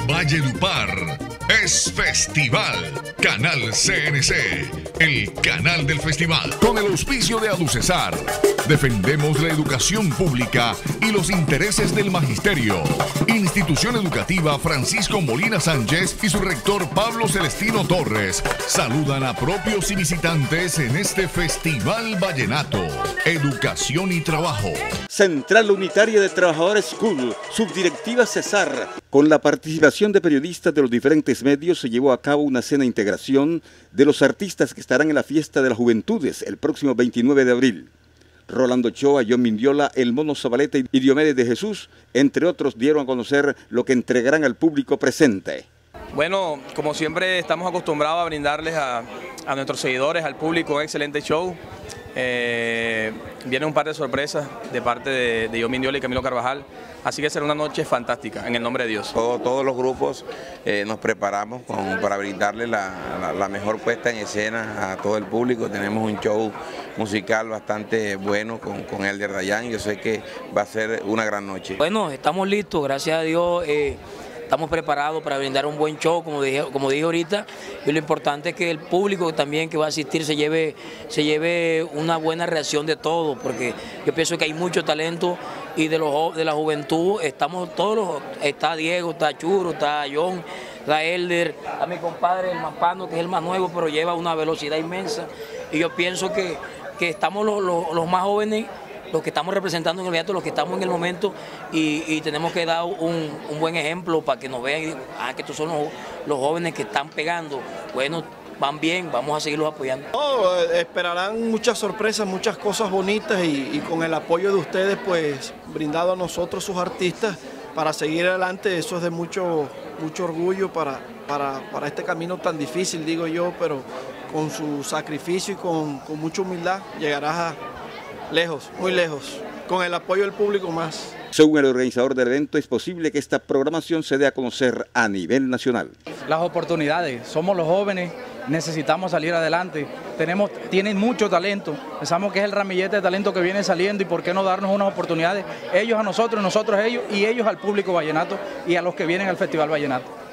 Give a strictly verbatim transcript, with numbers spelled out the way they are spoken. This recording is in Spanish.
Valledupar es festival. Canal C N C, el canal del festival. Con el auspicio de Aducesar, defendemos la educación pública y los intereses del magisterio. Institución Educativa Francisco Molina Sánchez y su rector Pablo Celestino Torres saludan a propios y visitantes en este Festival Vallenato. Educación y trabajo. Central Unitaria de Trabajadores School, Subdirectiva Cesar. Con la participación de periodistas de los diferentes medios se llevó a cabo una cena de integración de los artistas que estarán en la Fiesta de las Juventudes el próximo veintinueve de abril. Rolando Ochoa, John Mindiola, El Mono Zabaleta y Diomedes de Jesús, entre otros, dieron a conocer lo que entregarán al público presente. Bueno, como siempre estamos acostumbrados a brindarles a, a nuestros seguidores, al público, un excelente show. Eh, viene un par de sorpresas de parte de, de John Mindiola y Camilo Carvajal, así que será una noche fantástica, en el nombre de Dios. Todo, todos los grupos eh, nos preparamos con, para brindarle la, la, la mejor puesta en escena a todo el público. Tenemos un show musical bastante bueno con, con Elder Dayan. Yo sé que va a ser una gran noche. Bueno, estamos listos, gracias a Dios. Eh, Estamos preparados para brindar un buen show, como dije, como dije ahorita, y lo importante es que el público también que va a asistir se lleve, se lleve una buena reacción de todo, porque yo pienso que hay mucho talento y de, los, de la juventud estamos todos, los, está Diego, está Churo, está John, está Elder, a mi compadre el Mapano, que es el más nuevo, pero lleva una velocidad inmensa, y yo pienso que, que estamos los, los, los más jóvenes, los que estamos representando en el evento, los que estamos en el momento y, y tenemos que dar un, un buen ejemplo para que nos vean y digan, ah, que estos son los, los jóvenes que están pegando, bueno, van bien, vamos a seguirlos apoyando. No, esperarán muchas sorpresas, muchas cosas bonitas y, y con el apoyo de ustedes, pues, brindado a nosotros, sus artistas, para seguir adelante. Eso es de mucho, mucho orgullo para, para, para este camino tan difícil, digo yo, pero con su sacrificio y con, con mucha humildad llegarás a lejos, muy lejos, con el apoyo del público más. Según el organizador del evento, es posible que esta programación se dé a conocer a nivel nacional. Las oportunidades, somos los jóvenes, necesitamos salir adelante, tenemos, tienen mucho talento, pensamos que es el ramillete de talento que viene saliendo y por qué no darnos unas oportunidades, ellos a nosotros, nosotros a ellos y ellos al público vallenato y a los que vienen al Festival Vallenato.